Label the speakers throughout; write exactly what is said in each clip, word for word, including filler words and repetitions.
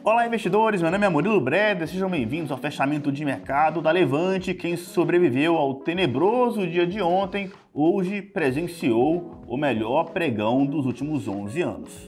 Speaker 1: Olá, investidores, meu nome é Murilo Breder, sejam bem-vindos ao fechamento de mercado da Levante. Quem sobreviveu ao tenebroso dia de ontem, hoje presenciou o melhor pregão dos últimos onze anos.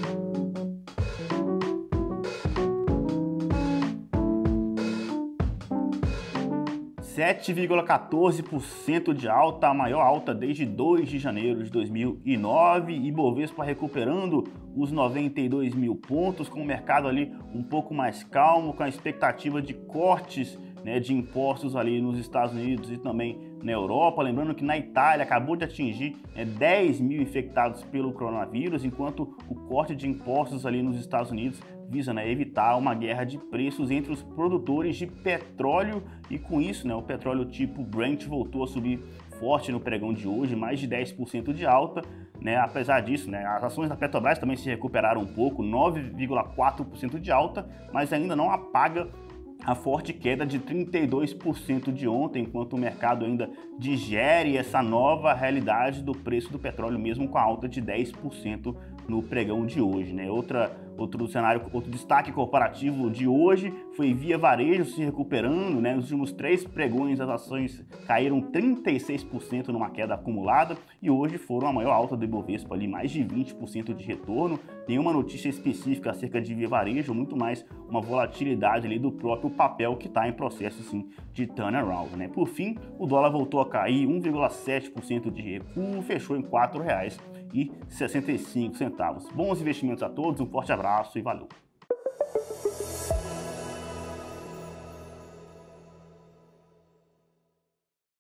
Speaker 1: sete vírgula quatorze por cento de alta, a maior alta desde dois de janeiro de dois mil e nove, e Bovespa recuperando os noventa e dois mil pontos, com o mercado ali um pouco mais calmo, com a expectativa de cortes, né, de impostos ali nos Estados Unidos e também na Europa. Lembrando que na Itália acabou de atingir né, dez mil infectados pelo coronavírus, enquanto o corte de impostos ali nos Estados Unidos visa né, evitar uma guerra de preços entre os produtores de petróleo, e com isso né, o petróleo tipo Brent voltou a subir forte no pregão de hoje, mais de dez por cento de alta. Né? Apesar disso, né, as ações da Petrobras também se recuperaram um pouco, nove vírgula quatro por cento de alta, mas ainda não apaga a forte queda de trinta e dois por cento de ontem, enquanto o mercado ainda digere essa nova realidade do preço do petróleo, mesmo com a alta de dez por cento no pregão de hoje. Né? Outra, outro cenário, outro destaque corporativo de hoje foi Via Varejo se recuperando. Né? Nos últimos três pregões as ações caíram trinta e seis por cento numa queda acumulada, e hoje foram a maior alta do Ibovespa, ali, mais de vinte por cento de retorno. Nenhuma notícia específica acerca de Via Varejo, muito mais uma volatilidade ali do próprio papel que está em processo sim, de turnaround. Né? Por fim, o dólar voltou a cair um vírgula sete por cento de recuo, fechou em quatro reais e sessenta e cinco centavos. Bons investimentos a todos, um forte abraço e valeu!